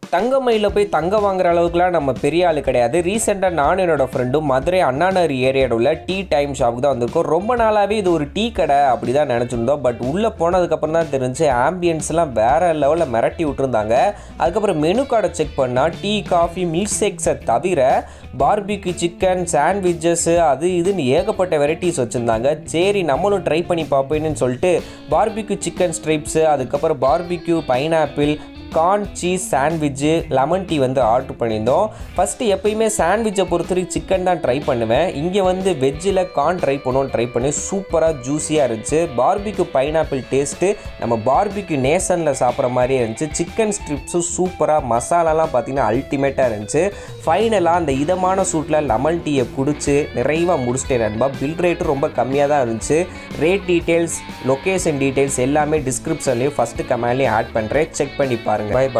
தங்கமயில போய் தங்கம் வாங்குற அளவுக்குலாம் நம்ம பெரிய ஆள் கிடையாது. ரீசெண்டாக நானும் என்னோட ஃப்ரெண்டும் மதுரை அண்ணாநகர் ஏரியாவில் உள்ள டீ டைம் ஷாப்புக்கு தான் வந்திருக்கோம். ரொம்ப நாளாகவே இது ஒரு டீ கடை அப்படி தான் நினச்சிருந்தோம். பட் உள்ளே போனதுக்கப்புறம் தான் தெரிஞ்சு ஆம்பியன்ஸ்லாம் வேறு லெவலில் மிரட்டி விட்டுருந்தாங்க. அதுக்கப்புறம் மெனு கார்டை செக் பண்ணால் டீ, காஃபி, மில்க் ஷேக்ஸை தவிர பார்பிக்யூ சிக்கன், சாண்ட்விச்சஸ், அது இதுன்னு ஏகப்பட்ட வெரைட்டிஸ் வச்சுருந்தாங்க. சரி நம்மளும் ட்ரை பண்ணி பார்ப்பேன்னு சொல்லிட்டு பார்பிக்யூ சிக்கன் ஸ்ட்ரைப்ஸு, அதுக்கப்புறம் barbecue pineapple, corn cheese sandwich, lemon tea வந்து ஆர்டர் பண்ணியிருந்தோம். ஃபஸ்ட்டு எப்பயுமே சாண்ட்விட்சை பொறுத்தவரைக்கும் சிக்கன் தான் ட்ரை பண்ணுவேன். இங்கே வந்து வெஜ்ஜில் கார்ன் ட்ரை பண்ணி சூப்பராக ஜூஸியாக இருந்துச்சு. பார்பிக்யூ பைனாப்பிள் டேஸ்ட்டு நம்ம பார்பிக்யூ நேசனில் சாப்பிட்ற மாதிரியே இருந்துச்சு. சிக்கன் ஸ்ட்ரிப்ஸும் சூப்பராக, மசாலாலாம் பார்த்திங்கன்னா அல்டிமேட்டாக இருந்துச்சு. ஃபைனலாக அந்த இதமான சூட்டில் லெமன் டீயை குடிச்சு நிறைவாக முடிச்சிட்டேன் நண்பா. பில் ரேட்டும் ரொம்ப கம்மியாக தான் இருந்துச்சு. ரேட் டீட்டெயில்ஸ், லொக்கேஷன் டீட்டெயில்ஸ் எல்லாமே டிஸ்கிரிப்ஷன்லேயும் ஃபஸ்ட்டு கமெண்ட்லேயும் ஆட் பண்ணுறேன். செக் பண்ணி பாருங்கள். பை.